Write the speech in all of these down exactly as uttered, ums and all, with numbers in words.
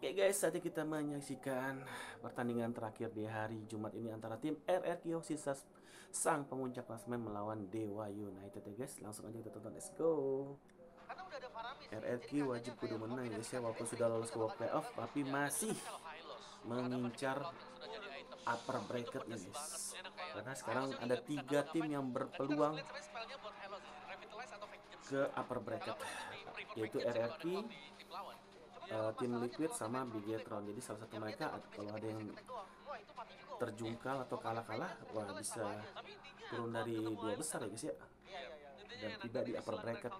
Oke guys, saatnya kita menyaksikan pertandingan terakhir di hari Jumat ini antara tim R R Q sisa sang pemuncak klasemen melawan Dewa United ya guys. Langsung aja kita tonton, let's go. R R Q wajib kudu menang ya guys ya, walaupun sudah lolos ke walk playoff tapi masih mengincar upper bracket ya guys. Karena sekarang ada tiga tim yang berpeluang ke upper bracket, yaitu R R Q, uh, tim Liquid sama Bigetron. Jadi salah satu mereka kalau ada yang terjungkal atau kalah-kalah, wah bisa turun dari dua besar ya guys ya, dan tidak di upper bracket.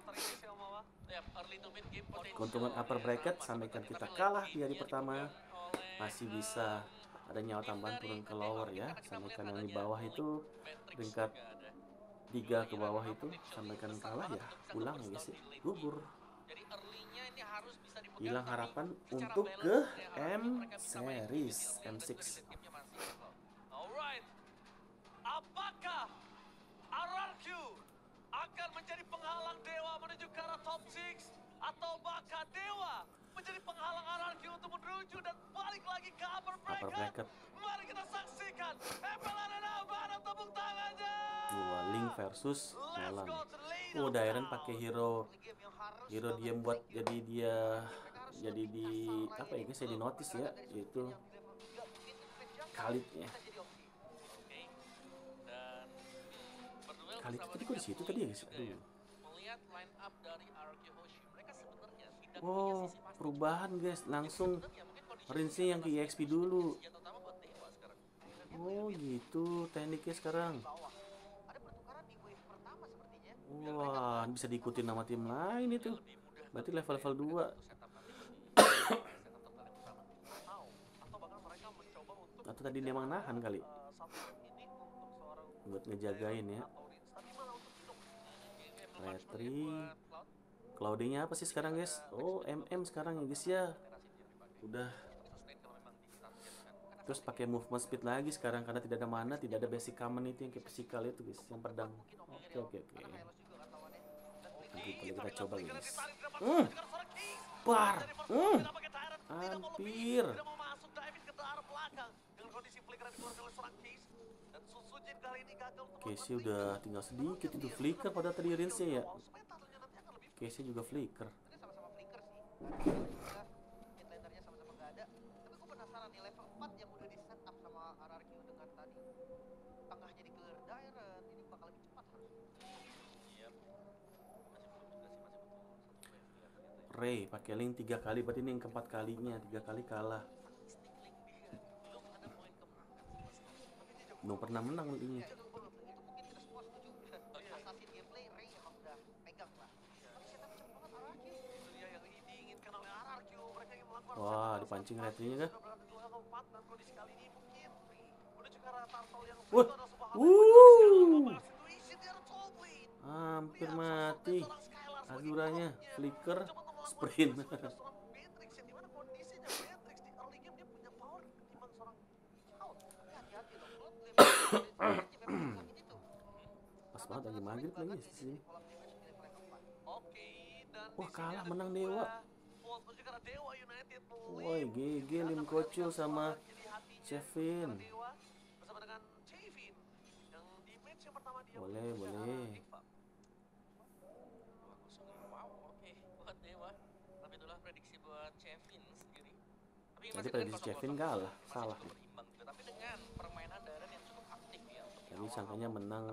Keuntungan upper bracket, sampaikan kita kalah di hari pertama masih bisa ada nyawa tambahan turun ke lower ya. Sampaikan yang di bawah itu peringkat tiga ke bawah itu, sampaikan kalah ya pulang ya guys ya, gugur, hilang harapan untuk ke M series M enam. Apakah R R Q akan menjadi penghalang Dewa menuju ke arah top enam, atau bakal Dewa menjadi penghalang R R Q untuk menuju dan balik lagi ke upper bracket? Upper bracket. Mari kita saksikan M L Arena, mana tepuk tangannya. Dua Link versus Nolan. Oh, Dairen pakai hero hero dia buat jadi dia jadi di apa ya guys ya, di notice ya, yaitu Khalid ya. Khalid tadi kok di situ tadi ya guys. Aduh. Oh, perubahan guys, langsung Rinsnya yang ke E X P dulu. Oh gitu tekniknya sekarang. Wah, bisa diikutin nama tim lain itu. Berarti level-level dua. Atau tadi dia emang nahan kali buat ngejagain ya. Retri. Cloudingnya apa sih sekarang guys? Oh, M M sekarang ya guys ya. Udah. Terus pakai movement speed lagi sekarang karena tidak ada mana, tidak ada basic common itu yang kayak physical itu guys, yang pedang. Oke oke oke. Nanti kita coba guys. Hmm. Bar. Hmm. Hampir. Casey udah tinggal sedikit itu flicker pada tadi Rinsnya ya. Casey juga flicker. Ray pakai Link tiga kali, berarti ini yang keempat kalinya, tiga kali kalah. Belum pernah menang ini. Wah, dipancing Retrinya kah? Wah, wuh, hampir mati. Azuranya, flicker, sprint. Pas banget lagi maghrib lagi sih. Wah, kalah menang Dewa. Woi, G G Lim Kocil sama Chevin. Boleh, boleh. Jadi prediksi Chevin kalah, salah. Jadi sangkanya menang.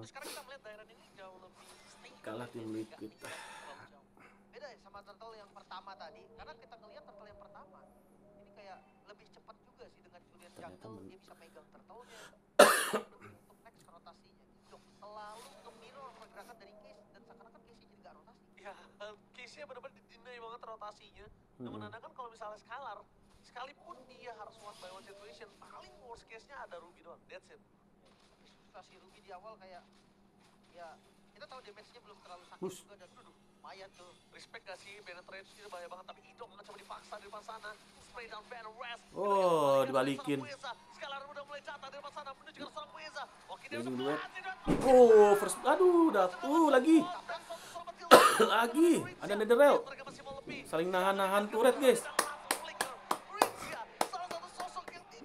Kalah tim Liquid. Beda ya sama turtle yang pertama tadi, karena kita ngelihat turtle yang pertama ini kayak lebih cepat juga sih dengan Julian Jungle, dia bisa megang turtle-nya untuk next rotasinya. Dok, selalu dominir pergerakan dari Case dan seakan-akan Case jadi gak rotasi. Ya, Case-nya benar-benar didinai banget rotasinya. Dan hmm. menandakan kalau misalnya Scalar, sekalipun dia harus one by one situation, paling worst case-nya ada Ruby doang, that's it. Kasih Ruby di awal kayak, ya kita tahu damage-nya belum terlalu sakit Bus. juga dan duduk. Lumayan tuh. Respect gak sih, penetrate-nya bahaya banget, tapi Idom nggak coba dipaksa di depan sana. Spray down Van Rest. Oh, dibalikin. Scalar udah mulai jatuh di depan sana, menuju ke seorang Mueza. Oke, dia Lagi udah duet. berhasil. Oh, first, aduh, datu lagi. Lagi, ada netherrail. Saling nahan-nahan turret guys.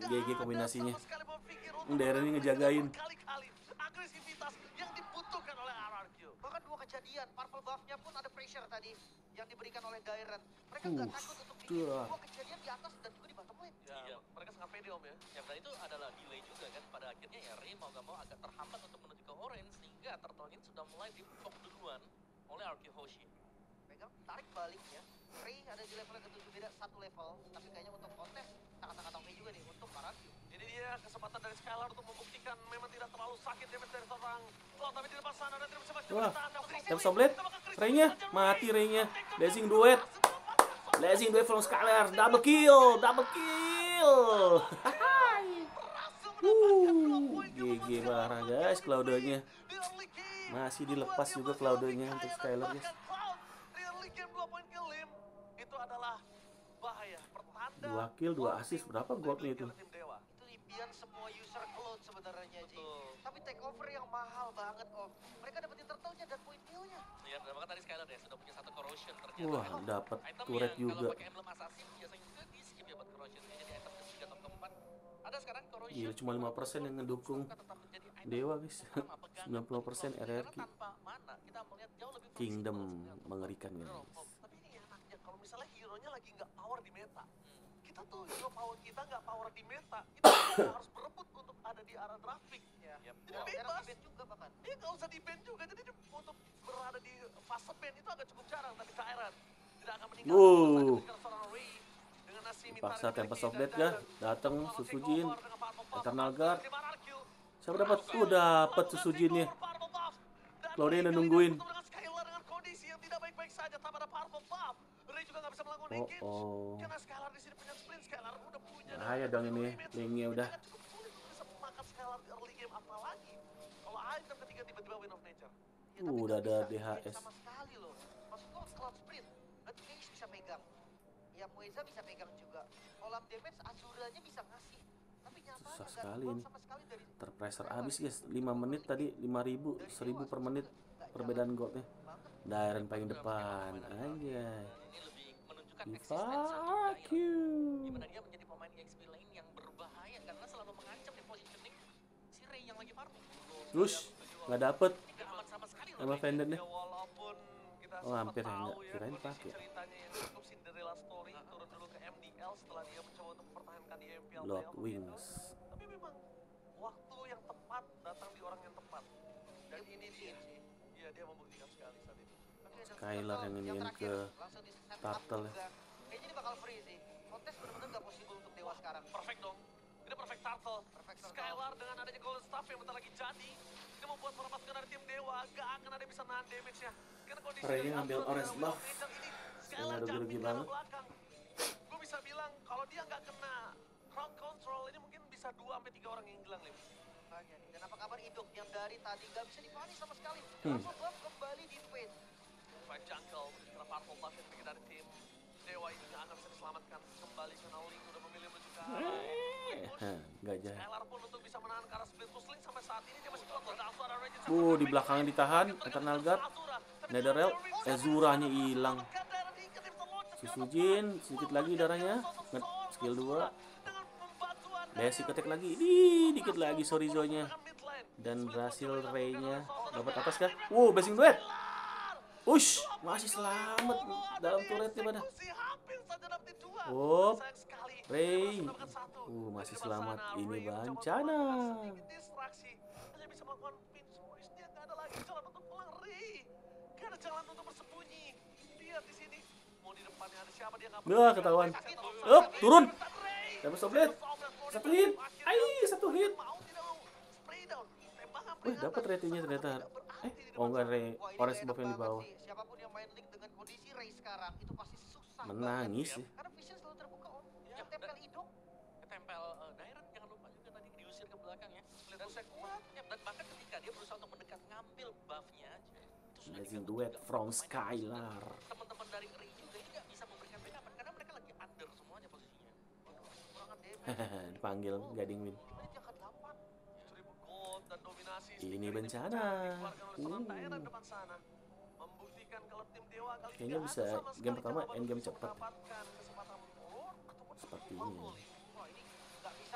G G kombinasinya. Sama sekali berpikir untuk Darren ini melakukan ngejagain. berkali-kali agresivitas yang dibutuhkan oleh R R Q. Bahkan dua kejadian, purple buff-nya pun ada pressure tadi yang diberikan oleh Dairen. Mereka nggak Uh, takut untuk bikin dah. dua kejadian di atas dan juga di bottom lane. Ya, Iya. mereka sangat pede om ya. Ya, dan itu adalah delay juga kan. Pada akhirnya ya Ray mau gak mau agak terhambat untuk menuju ke orange sehingga Turtle ini sudah mulai di-pop duluan oleh R Q Hoshi. Pegang, tarik baliknya. Ray ada di level yang ketujuh, beda satu level. Tapi kayaknya untuk kontes sangat-sangat oke juga nih untuk para Q. Ini dia kesempatan dari Skylar untuk membuktikan memang tidak terlalu sakit damage dari seorang Cloud, tapi di depan sana dan tidak bisa baca Wah, bertahan. Tap Soblet, Ray-nya, mati Ray-nya. Blazing duet. Blazing duet from Skylar, double kill, double kill. Uh, G G parah guys Cloud-nya. Masih dilepas juga Cloud-nya untuk Skylar guys. Itu adalah bahaya, pertanda Dua kill, dua assist, berapa goldnya itu? tim Dewa. Itu impian semua user Cloud sebenarnya, Ji. Betul. Tapi takeover yang mahal banget, Om. Mereka dapetin turtle-nya dan point kill-nya. Ya, dan bahkan tadi Skylar ya sudah punya satu corrosion ternyata. Wah, kan. dapat Item turret yang juga. kalau pakai emblem assassin biasanya juga di skip ya buat corrosion. Jadi item ketiga atau keempat. Ada sekarang corrosion. Iya, cuma lima persen yang ngedukung tetap menjadi item Dewa guys. utama, pegangan sembilan puluh persen untuk R R Q. karena tanpa mana kita melihat jauh lebih fleksibel Kingdom sebenarnya. mengerikan Bener, guys. Om. Tapi ini enaknya kalau misalnya hero-nya lagi nggak power di meta. Hmm. Kita tuh hero power kita nggak power di meta. Kita juga harus berebut untuk ada di arah traffic. Ya. Yep. Jadi Dan bebas. di-ban juga bahkan. Dia nggak usah di ban juga. Jadi dia untuk berada di fase ban itu agak cukup jarang. Tapi Tyrant tidak akan meninggal. Wow. Ketika seorang Ray dengan nasi minta Dipaksa yang Tempest dimiliki of Death dan ya. Dairen Datang untuk melakukan Susujin. takeover dengan Purple Buff. Eternal Guard. Di mana R Q? Siapa dapat? Uh, dapat Susujinnya. Claudia udah nungguin. Dengan Skylar dengan kondisi yang tidak baik-baik saja tanpa ada Purple Buff. Ray juga nggak bisa melakukan Oh, engage. oh. Karena Skylar di sini punya sprint, Skylar udah punya. Bahaya dong ini. Linknya udah. Jangan cukup sulit untuk bisa makan Skylar di early game apalagi kalau item ketiga tiba-tiba Win of Nature. Ya, Uh, tapi udah nggak ada bisa D H engage S. sama sekali loh. Maksud gua Cloud Sprint, dan Cage bisa pegang. Ya Moeza bisa pegang juga. Kolam damage Azuranya bisa ngasih. Tapi nyatanya Susah nggak sekali dibuat ini. sama sekali dari Terpressure abis guys. lima menit tadi lima ribu, seribu per menit perbedaan goldnya. banget. Dairen paling depan. Anjay. Dan ini lebih menunjukkan Diva eksistensi Q. gimana dia menjadi pemain E X P lane yang berbahaya karena selalu mengancam di positioning si Ray yang lagi farming. Terus nggak dapet Ini nggak aman sama sekali loh. sama Ray. Vendornya. Ya walaupun kita Oh, sempat hampir ya, tahu nggak. ya Kirain kondisi pakai. ceritanya yang cukup Cinderella story turun dulu ke M D L setelah dia mencoba untuk mempertahankan di M P L Lord playoff Wings. gitu. Tapi memang waktu yang tepat datang di orang yang tepat. Dan ini dia. Iya, dia membuktikan sekali saat itu. Oke, dan Skylar yang iniin terakhir, ke langsung di set up Turtle ya. juga. Kayaknya ini bakal free sih. Kontes benar-benar nggak possible untuk Dewa sekarang. Perfect dong. Ini perfect turtle. Perfect turtle. Skylar dengan adanya golden staff yang bentar lagi jadi, ini membuat merepaskan dari tim Dewa gak akan ada yang bisa nahan damage-nya. Karena kondisi Ray-nya dari ngambil Azura orange dan buff. Win of Nature ini, Saya Skylar nggak jamin rugi ke arah banget. belakang. Gue bisa bilang kalau dia nggak kena crowd control ini mungkin bisa dua sampai tiga orang yang hilang, Lim. Makanya nih. Dan apa kabar Idok yang dari tadi nggak bisa dipanis sama sekali. Hmm. Langsung buff kembali di paint. Fight jungle karena purple buff yang dimiliki dari tim Dewa ini nggak akan bisa diselamatkan kembali karena Link udah memilih menuju ke arah split push. Hah, nggak jadi. Skylar pun untuk bisa menahan ke arah split push Link sampai saat ini dia masih kuat loh. Langsung ada Raging Uh, Shadow. di belakangnya ditahan. Eternal Guard. Netherrealm. Ezuranya hilang. Susujin, sedikit lagi darahnya. Nge skill dua. Basic attack lagi. Di dikit lagi Sorizo-nya. Dan berhasil Ray-nya dapat atas kah? Wow, basic duet. Ush, masih selamat dalam turretnya pada. Oh, Ray. Uh, masih selamat. Ini bencana. Nah, ketahuan. Up, turun. Dapat soblet. Satu hit. Ai, satu hit. Wih, dapat ratingnya ternyata. Eh, oh enggak, Ray. Wah, ini Orange nggak buff enak yang di banget bawah. sih. Siapapun yang main Link dengan kondisi Ray sekarang itu pasti susah Menangis banget. sih. Karena vision selalu terbuka Om. Ya, Yang tempel dan- Idok. Ketempel uh, Dairen jangan lupa juga tadi diusir ke belakang ya. Split push kuat. Ya, dan bahkan ketika dia berusaha untuk mendekat ngambil buff-nya aja. Itu sudah Blazing diganggu duet juga. from Pemain Skylar. Teman-teman dari Ray juga ini nggak bisa memberikan backup karena mereka lagi under semuanya posisinya. Waduh, kekurangan damage. Dipanggil Gading Win. Ini menit yang kedelapan. seribu gold dan dominasi Ini sedikit bencana. dikeluarkan oleh seorang Uh. Dairen depan sana. Membuktikan kalau tim Dewa kali ini Kayaknya nggak bisa ada sama game sekali pertama jawaban endgame untuk cepet. mendapatkan kesempatan melur ataupun Sepertinya. unggul. Wah, ini nggak bisa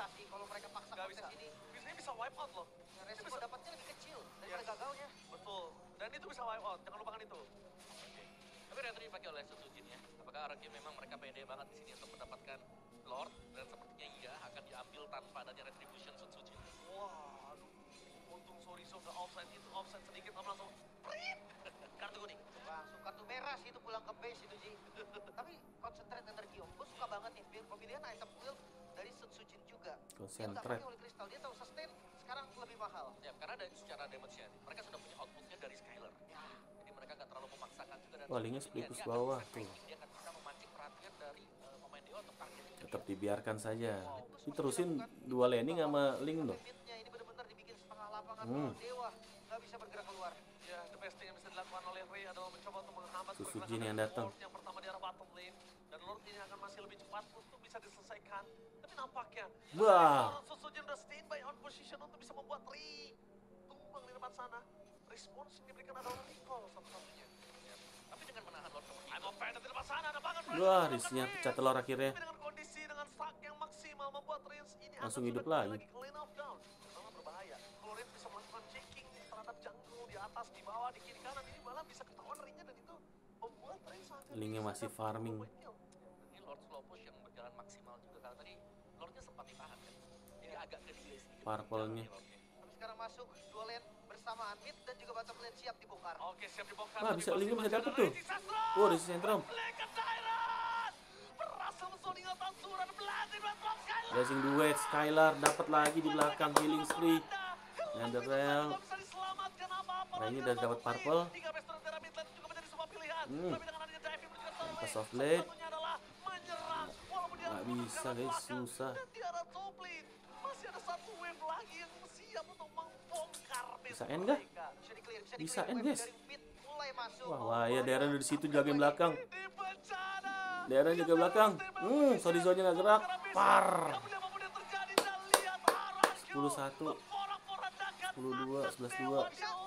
bisa sih kalau mereka paksa Nggak kontes bisa. ini. Bisanya bisa wipe out loh. Ya, resiko bisa. dapatnya lebih kecil daripada Yes. gagalnya. Betul. Dan itu bisa wipe out. Jangan lupakan itu. Oke. Tapi retri dipakai oleh Sutsujin ya. Apakah R R Q memang mereka pede banget di sini untuk mendapatkan Lord, dan sepertinya iya akan diambil tanpa adanya retribution Sutsujin. Wah, aduh. Untung Soriso nggak offside itu. Offside sedikit om langsung. Prit! Kartu kuning. Langsung kartu merah sih itu pulang ke base itu Ji. Tapi concentrate energi om, gue suka banget nih pil- pemilihan item build dari Sutsujin juga. Dia nggak Concentrate. pakai Holy Crystal, dia tahu sustain sekarang lebih mahal. Ya, karena dari secara damage-nya, mereka sudah punya outputnya dari Skylar. Jadi mereka nggak terlalu memaksakan juga. Dan Wah, linknya Sutsujin, split dia ke akan bawah bisa tuh. tracking, dia akan bisa memancing perhatian dari uh, pemain Dewa untuk targetnya. Tetap dibiarkan saja. Diterusin dua laning sama Link loh. Limitnya ini benar-benar dibikin setengah lapangan Hmm. kalau Dewa nggak bisa bergerak keluar. Ya, the best thing yang bisa dilakukan oleh Ray adalah mencoba untuk menghambat Sutsujin pergerakan yang dari datang. Lord yang pertama di arah bottom lane. Dan Lord ini akan masih lebih cepat untuk bisa diselesaikan. Tapi nampaknya Wah. Sutsujin udah standby on position untuk bisa membuat Ray tumbang di depan sana. Respons yang diberikan adalah recall satu-satunya. Ya. Tapi dengan menahan Lord seperti I'm itu, offended di depan sana, ada banget Ray. Wah, Menemukan Riz-nya Ray. pecah telur akhirnya. Tapi dengan kondisi dengan stack yang maksimal membuat Reigns ini akan Langsung sudah hidup kembali lagi. ke lane of down. Malah berbahaya. Kalau Reigns bisa melakukan checking terhadap jungle di atas, di bawah, di kiri kanan, ini malah bisa ketahuan ringnya dan itu membuat Reigns akan Linknya bisa masih dapat farming. point kill. ini Lord slow push yang berjalan maksimal juga karena tadi Lordnya sempat ditahan kan. Jadi agak ke delay sedikit. Purple-nya. Lordnya. Tapi sekarang masuk dua lane bersamaan mid dan juga bottom lane siap dibongkar. Oke, siap dibongkar. Wah, tapi bisa- masih linknya bisa masih dapet ada tuh. Reggie Sastro. Oh, Reggie Sastro. Black Tyrant berhasil mensoling otak surat belati buat Rob Skylar. Blazing duet Skylar dapat lagi di belakang healing spree. Nenderel. Raynya udah dapat purple. Hmm. Pas off blade. Nggak bisa guys, susah. Masih ada satu wave lagi yang siap untuk membongkar Bisa end nggak? Bisa di-clear, bisa Bisa di-clear. end, Wave guys. dari mid mulai masuk. Wah, wah ya Darren udah di situ jagain belakang. Di bencana. Darren jaga belakang. Hmm, Sorizo-nya nggak gerak. Par. sepuluh satu. sepuluh dua, sebelas dua.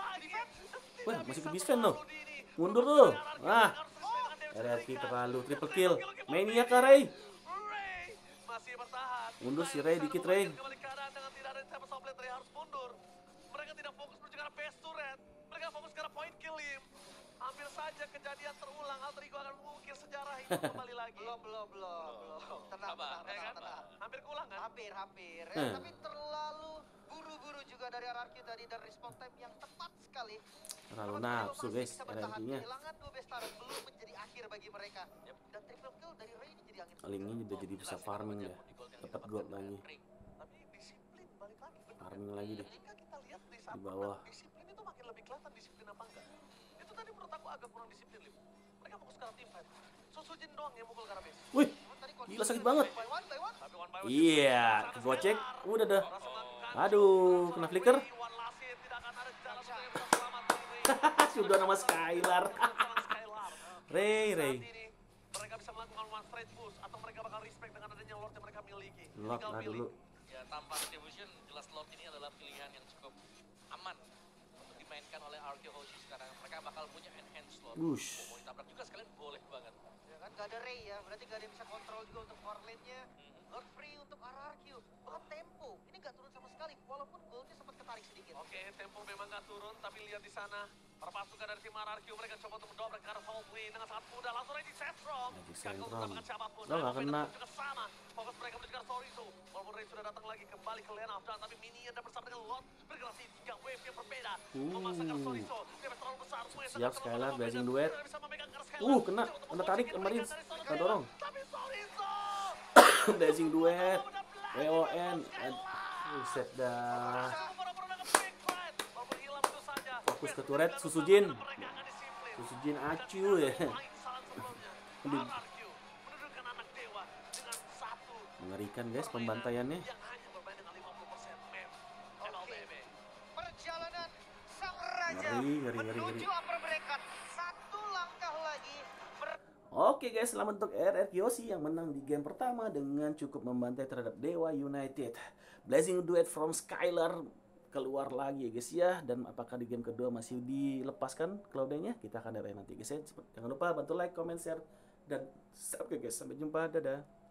Wah, masih ke Bisfen loh. Mundur tuh. Nah, R R Q terlalu triple kill. Mania kah Ray? Masih bertahan. Mundur si Ray dikit Ray. Kembali keadaan dengan tidak ada siapa Soblet, Ray harus mundur. Mereka tidak fokus menuju ke arah base turret. Mereka fokus ke arah point kill him. Hampir saja kejadian terulang. Alter Ego akan mengukir sejarah itu kembali lagi. Belum, belum, belum, belum. Tenang, Sabar, tenang, Ya tenang, kan? tenang. Hampir keulang kan? Hampir, hampir. Ya, Hmm. tapi terlalu buru-buru juga dari R R Q tadi dan response time yang tepat sekali. Terlalu Kenapa nafsu masih guys bisa R R bertahan? Q-nya. Kehilangan dua best turret belum menjadi akhir bagi mereka. Dan triple kill dari Ray ini jadi angin. Linknya udah jadi bisa farming ya. Dapat gold lagi. Tapi disiplin balik lagi. Benar. Farming lagi deh. Jika kita lihat di saat Di bawah. menang, disiplin itu makin lebih kelihatan disiplin apa enggak. Itu tadi menurut aku agak kurang disiplin, Lim. Mereka fokus ke arah team fight. Susujin doang yang mukul ke arah base. Wih, Cuman tadi kondisi gila sakit by banget. one, by one. Tapi one by one Iya, sana kegocek. Skylar. Udah dah. Berhasil melakukan Aduh, kena flicker. One last hit, tidak akan ada jalan untuk yang bisa selamat dari Ray. Sudah nama Skylar. Skylar. Ray, Ray. Saat ini mereka bisa melakukan one straight push atau mereka bakal respect dengan adanya Lord yang mereka miliki. Lord Tinggal lah pilih. dulu. Ya, tanpa retribution jelas Lord ini adalah pilihan yang cukup aman untuk dimainkan oleh R Q Hoshi sekarang. Mereka bakal punya enhance Lord. Wush. Mau ditabrak juga sekalian boleh banget. Ya kan, gak ada Ray ya, berarti gak ada yang bisa kontrol juga untuk core lane-nya. Lord free untuk R R Q. Bahkan tempo, ini gak turun sama sekali, walaupun goalnya sempat ketarik sedikit. Oke, tempo memang nggak turun, tapi lihat di sana para pasukan dari tim R R Q mereka coba untuk mendobrak ke arah top lane dengan sangat mudah. Langsung Reggie Sandstrom. Reggie Gagal Sandstrom. untuk mendapatkan siapapun. Oh, nggak Iron kena. Maiden juga sama. Fokus mereka menuju ke arah Sorizo. Walaupun Ray sudah datang lagi kembali ke lane of down, tapi Minion dan bersama dengan Lord bergerak di tiga wave yang berbeda. Memasangkan Uh. Sorizo. Dia terlalu besar. Semua Siap, Skylar, blazing duet. Bisa memegang ke arah Skylar. Uh, kena. Coba untuk Kena tarik memposisikan kemarin. mereka dari Sorizo. Kena dorong. Tapi Sorizo. Blazing duet. Benar-benar W O N. Buset dah. Fokus ke turret, Susujin. Susujin acu ya. Aduh. Mengerikan guys pembantaiannya. Perjalanan sang raja Ngeri, ngeri, ngeri, ngeri. menuju upper bracket. Satu langkah lagi. Ber- Oke guys, selamat untuk R R Q Hoshi yang menang di game pertama dengan cukup membantai terhadap Dewa United. Blazing duet from Skylar keluar lagi ya guys ya. Dan apakah di game kedua masih dilepaskan Cloudnya? Kita akan lihat nanti guys ya. Jangan lupa bantu like, comment, share, dan subscribe guys. Sampai jumpa, dadah.